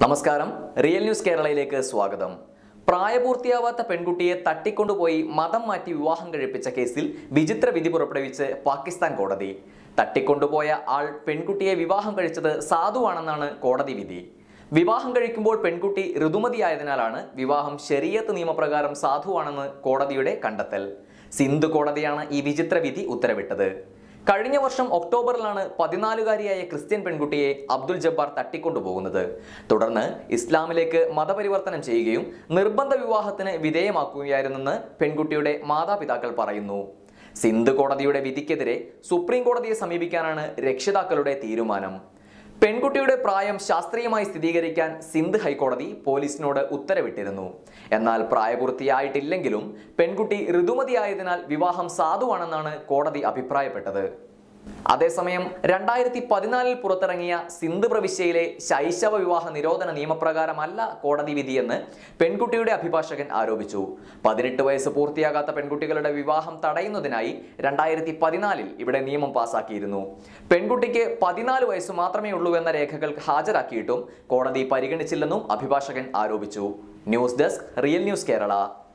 നമസ്കാരം, real news കേരളയിലേക്ക് സ്വാഗതം. പ്രായപൂർത്തിയാവാത്ത പെൺകുട്ടിയെ തട്ടിക്കൊണ്ടുപോയി മതം മാറ്റി വിവാഹം കഴിപ്പിച്ച കേസിൽ വിചിത്ര വിധി പുറപ്പെടുവിച്ച് പാകിസ്ഥാൻ കോടതി. തട്ടിക്കൊണ്ടുപോയ ആൾ പെൺകുട്ടിയെ വിവാഹം കഴിച്ചത് സാധുവാണെന്നാണ് കോടതി വിധി. വിവാഹം കഴിക്കുമ്പോൾ പെൺകുട്ടി ഋതുമതിയായതിനാലാണ് വിവാഹം ശരീഅത്ത് നിയമപ്രകാരം സാധുവാണെന്ന് കോടതിയുടെ കണ്ടെത്തൽ. സിന്ധ് കോടതിയാണ് ഈ വിചിത്ര വിധി ഉത്തരവിട്ടത്. കഴിഞ്ഞ വർഷം ഒക്ടോബറിലാണ് 14-കാരിയായ ക്രിസ്ത്യൻ പെൺകുട്ടിയെ അബ്ദുൽ ജബ്ബാർ തട്ടിക്കൊണ്ടുപോകുന്നത്. തുടർന്ന് ഇസ്ലാമിലേക്ക് മതപരിവർത്തനം ചെയ്യുകയും നിർബന്ധ വിവാഹത്തിന് വിധേയമാക്കുകയായിരുന്നെന്ന് പെൺകുട്ടിയുടെ മാതാപിതാക്കൾ പറയുന്നു. സിന്ധ് കോടതിയുടെ വിധിക്കെതിരെ സുപ്രീം കോടതിയെ സമീപിക്കാനാണ് രക്ഷിതാക്കളുടെ തീരുമാനം. പെൺകുട്ടിയുടെ പ്രായം ശാസ്ത്രീയമായി സ്ഥിരീകരിക്കാൻ സിന്ധ് ഹൈക്കോടതി പോലീസിനോട് ഉത്തരവിട്ടിരുന്നു. എന്നാൽ പ്രായപൂർത്തിയായിട്ടില്ലെങ്കിലും പെൺകുട്ടി ഋതുമതിയായതിനാൽ വിവാഹം സാധുവാണെന്നാണ് കോടതി അഭിപ്രായപ്പെട്ടത്. അതേസമയം 2014 പുറത്തിറങ്ങിയ സിന്ധ് പ്രവിശ്യയിലെ ശൈശവ വിവാഹ നിരോധന നിയമപ്രകാരമല്ല കോടതി വിധിയെന്ന് പെൺകുട്ടിയുടെ അഭിഭാഷകൻ ആരോപിച്ചു. 18 വയസ്സ് പൂർത്തിയാകാത്ത പെൺകുട്ടികളുടെ വിവാഹം തടയുന്നതിനായി 2014 ഇവിടെ നിയമം പാസാക്കിയിരുന്നു. പെൺകുട്ടിക്ക് 14 വയസ്സ് മാത്രമേ ഉള്ളൂ എന്ന രേഖകൾ ഹാജരാക്കിയിട്ടും കോടതി പരിഗണിച്ചില്ലെന്നും അഭിഭാഷകൻ ആരോപിച്ചു. News desk, real news Kerala.